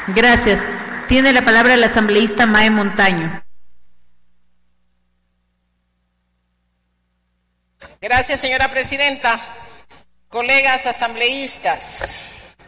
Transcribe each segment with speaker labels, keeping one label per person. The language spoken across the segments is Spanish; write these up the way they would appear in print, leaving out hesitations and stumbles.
Speaker 1: Gracias. Tiene la palabra el asambleísta Mae Montaño.
Speaker 2: Gracias, señora presidenta. Colegas asambleístas,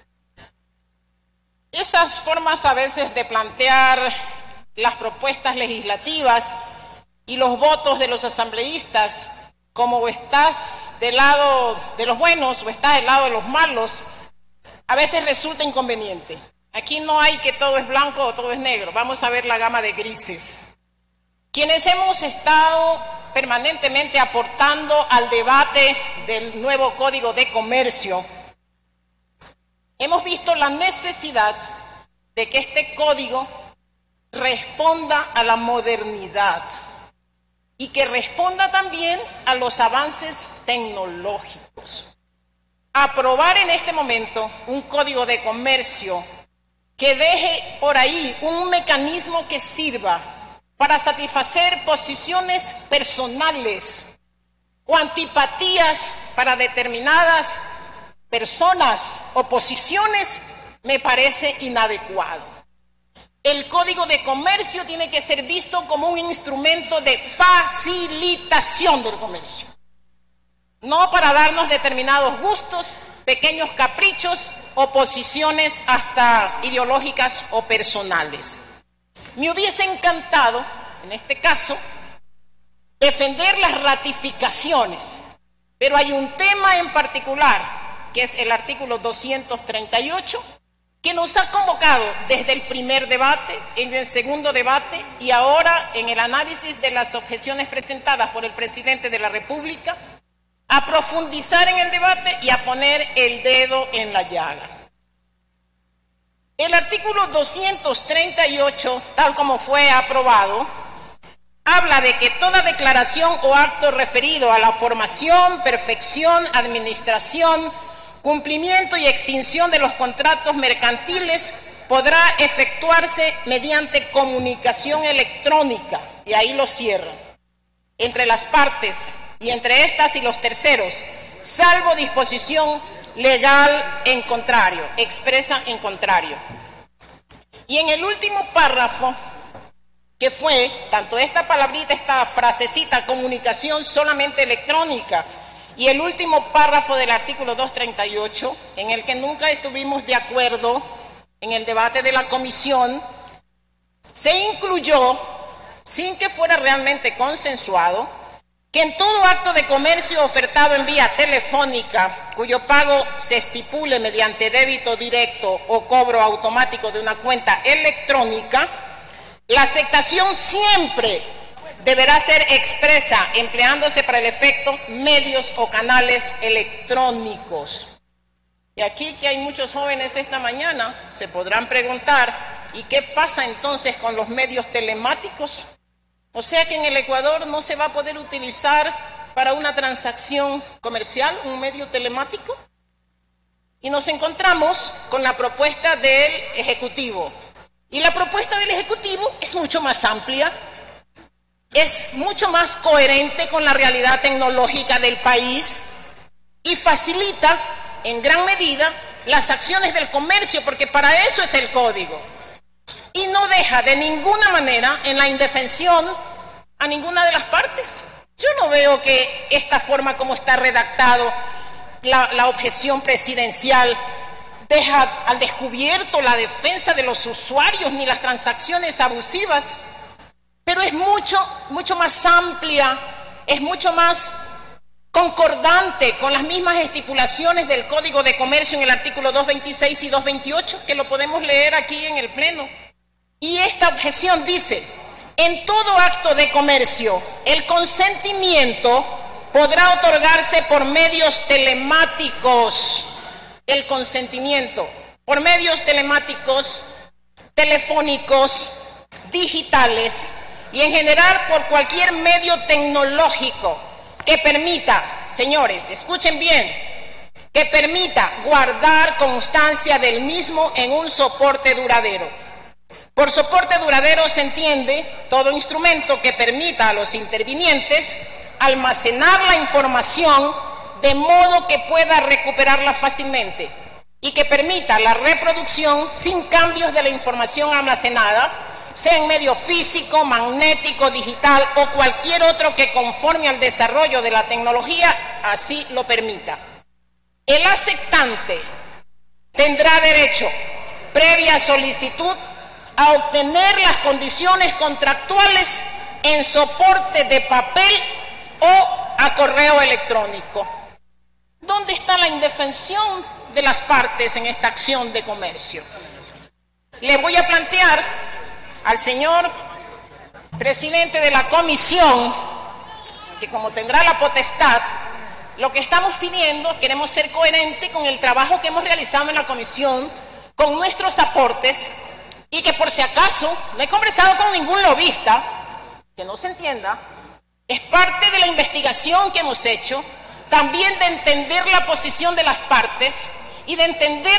Speaker 2: esas formas a veces de plantear las propuestas legislativas y los votos de los asambleístas, como o estás del lado de los buenos o estás del lado de los malos, a veces resulta inconveniente. Aquí no hay que todo es blanco o todo es negro, vamos a ver la gama de grises. Quienes hemos estado permanentemente aportando al debate del nuevo Código de Comercio, hemos visto la necesidad de que este código responda a la modernidad y que responda también a los avances tecnológicos. Aprobar en este momento un Código de Comercio que deje por ahí un mecanismo que sirva para satisfacer posiciones personales o antipatías para determinadas personas o posiciones me parece inadecuado. El Código de Comercio tiene que ser visto como un instrumento de facilitación del comercio, no para darnos determinados gustos, pequeños caprichos o posiciones hasta ideológicas o personales. Me hubiese encantado, en este caso, defender las ratificaciones, pero hay un tema en particular, que es el artículo 238, que nos ha convocado desde el primer debate, en el segundo debate y ahora en el análisis de las objeciones presentadas por el presidente de la República, a profundizar en el debate y a poner el dedo en la llaga. El artículo 238, tal como fue aprobado, habla de que toda declaración o acto referido a la formación, perfección, administración, cumplimiento y extinción de los contratos mercantiles podrá efectuarse mediante comunicación electrónica, y ahí lo cierra, entre las partes y entre estas y los terceros, salvo disposición legal en contrario, expresa en contrario. Y en el último párrafo, que fue tanto esta palabrita, esta frasecita, comunicación solamente electrónica, y el último párrafo del artículo 238, en el que nunca estuvimos de acuerdo en el debate de la comisión, se incluyó, sin que fuera realmente consensuado, que en todo acto de comercio ofertado en vía telefónica, cuyo pago se estipule mediante débito directo o cobro automático de una cuenta electrónica, la aceptación siempre deberá ser expresa, empleándose para el efecto medios o canales electrónicos. Y aquí que hay muchos jóvenes esta mañana, se podrán preguntar, ¿y qué pasa entonces con los medios telemáticos? O sea que en el Ecuador no se va a poder utilizar para una transacción comercial un medio telemático. Y nos encontramos con la propuesta del Ejecutivo. Y la propuesta del Ejecutivo es mucho más amplia, es mucho más coherente con la realidad tecnológica del país y facilita en gran medida las acciones del comercio, porque para eso es el código. Y no deja de ninguna manera en la indefensión a ninguna de las partes. Yo no veo que esta forma como está redactado la objeción presidencial deja al descubierto la defensa de los usuarios ni las transacciones abusivas, pero es mucho más amplia, es mucho más concordante con las mismas estipulaciones del Código de Comercio en el artículo 226 y 228, que lo podemos leer aquí en el Pleno. Y esta objeción dice: en todo acto de comercio, el consentimiento podrá otorgarse por medios telemáticos. El consentimiento por medios telemáticos, telefónicos, digitales y en general por cualquier medio tecnológico que permita, señores, escuchen bien, que permita guardar constancia del mismo en un soporte duradero. Por soporte duradero se entiende todo instrumento que permita a los intervinientes almacenar la información de modo que pueda recuperarla fácilmente. y que permita la reproducción sin cambios de la información almacenada, sea en medio físico, magnético, digital o cualquier otro que conforme al desarrollo de la tecnología así lo permita. El aceptante tendrá derecho, previa solicitud, a obtener las condiciones contractuales en soporte de papel o a correo electrónico. ¿Dónde está la indefensión de las partes en esta acción de comercio? Le voy a plantear al señor presidente de la comisión, que como tendrá la potestad, lo que estamos pidiendo, queremos ser coherentes con el trabajo que hemos realizado en la comisión, con nuestros aportes, y que por si acaso no he conversado con ningún lobista, que no se entienda, es parte de la investigación que hemos hecho, también de entender la posición de las partes y de entender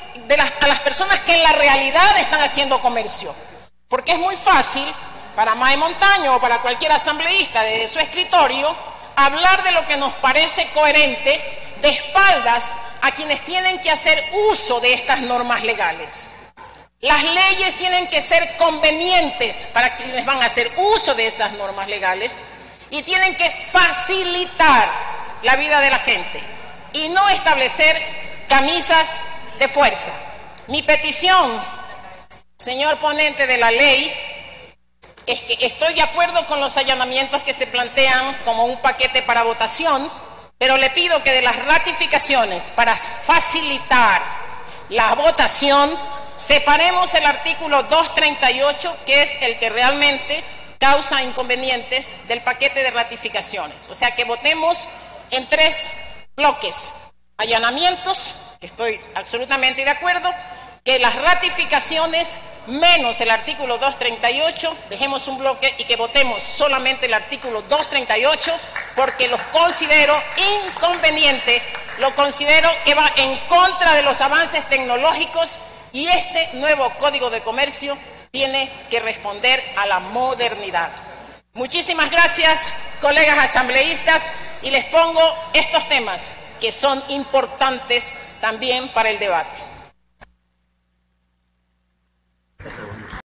Speaker 2: a las personas que en la realidad están haciendo comercio. Porque es muy fácil para Mae Montaño o para cualquier asambleísta desde su escritorio hablar de lo que nos parece coherente de espaldas a quienes tienen que hacer uso de estas normas legales. Las leyes tienen que ser convenientes para quienes van a hacer uso de esas normas legales y tienen que facilitar la vida de la gente y no establecer camisas de fuerza. Mi petición, señor ponente de la ley, es que estoy de acuerdo con los allanamientos que se plantean como un paquete para votación, pero le pido que de las ratificaciones para facilitar la votación separemos el artículo 238, que es el que realmente causa inconvenientes del paquete de ratificaciones. O sea, que votemos en 3 bloques. Allanamientos, que estoy absolutamente de acuerdo, que las ratificaciones menos el artículo 238, dejemos un bloque y que votemos solamente el artículo 238, porque lo considero inconveniente, lo considero que va en contra de los avances tecnológicos y este nuevo Código de Comercio tiene que responder a la modernidad. Muchísimas gracias, colegas asambleístas, y les pongo estos temas que son importantes también para el debate.